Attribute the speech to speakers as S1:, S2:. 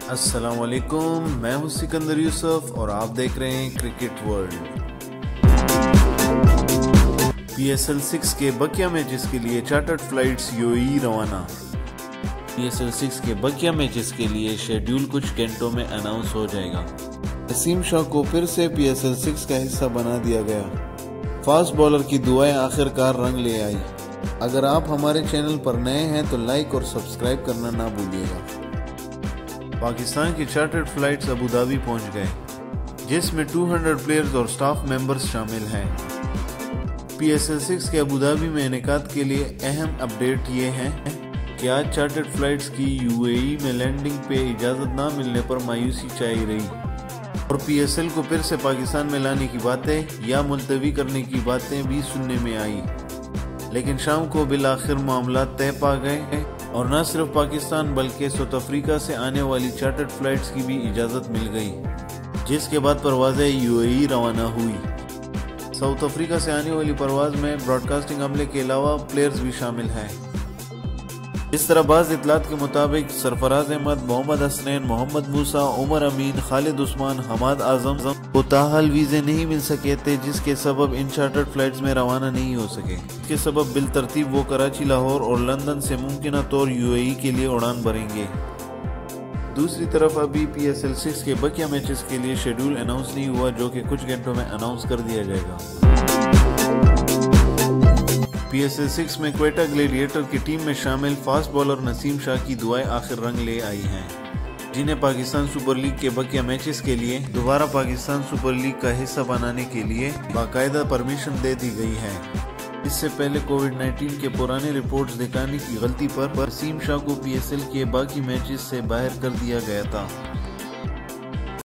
S1: السلام علیکم، میں ہوں سکندر یوسف اور آپ دیکھ رہے ہیں cricket world. P S L 6 کے بقیہ میچز کے لیے چارٹرڈ فلائٹس UAE روانہ۔ پی ایس ایل 6 کے بقیہ میچز کے لیے شیڈیول کچھ گھنٹوں میں اناؤنس ہو جائے گا۔ نسیم شاہ کو پھر سے پی ایس ایل 6 کا حصہ بنا دیا گیا۔ فاسٹ بولر کی دعائیں آخر کار رنگ لے آئی۔ اگر آپ ہمارے چینل پر نئے ہیں تو لائک اور سبسکرائب کرنا نہ بھولیے گا۔ پاکستان کی چارٹرڈ فلائٹس ابوظہبی پہنچ گئے، جس میں 200 پلیئرز اور سٹاف ممبرز شامل ہیں۔ پی ایس ایل 6 کے ابوظہبی میں انعقاد کے لیے اہم اپڈیٹ یہ ہے کہ آج چارٹرڈ فلائٹس کی UAE میں لینڈنگ پہ اجازت نہ ملنے پر مایوسی چھائی رہی اور پی ایس ایل کو پھر سے پاکستان میں لانے کی باتیں یا ملتوی کرنے کی باتیں بھی سننے میں آئی، لیکن شام کو بالآخر معاملات طے پا گئے اور نہ صرف پاکستان بلکہ ساؤتھ افریقہ سے آنے والی چارٹرڈ فلائٹس کی بھی اجازت مل گئی، جس کے بعد پروازیں UAE روانہ ہوئی۔ ساؤتھ افریقہ سے آنے والی پرواز میں براڈ کاسٹنگ عملے کے علاوہ پلیئرز بھی شامل ہیں۔ اس طرح بعض اطلاعات کے مطابق سرفراز احمد، محمد حسنین، محمد موسیٰ، عمر امین، خالد عثمان، حماد اعظم کو تاحال ویزے نہیں مل سکے تھے، جس کے سبب ان چارٹرڈ فلائٹس میں روانہ نہیں ہو سکے۔ اس کے سبب بالترتیب وہ کراچی، لاہور اور لندن سے ممکنہ طور UAE کے لیے اڑان بھریں گے۔ دوسری طرف ابھی پی ایس ایل 6 کے بقیہ میچز کے لیے شیڈیول اناؤنس نہیں ہوا، جو کہ کچھ گھنٹوں میں اناؤنس کر دیا جائے گا۔ پی ایس ایل 6 میں کوئٹہ گلیڈیٹر کی ٹیم میں شامل فاسٹ بولر نسیم شاہ کی دعائیں آخر رنگ لے آئی ہیں، جنہیں پاکستان سپر لیگ کے بقیہ میچز کے لیے دوبارہ پاکستان سپر لیگ کا حصہ بنانے کے لیے باقاعدہ پرمیشن دے دی گئی ہے۔ اس سے پہلے کووڈ-19 کے پرانے رپورٹس دکھانے کی غلطی پر نسیم شاہ کو پی ایس ایل کے باقی میچز سے باہر کر دیا گیا تھا۔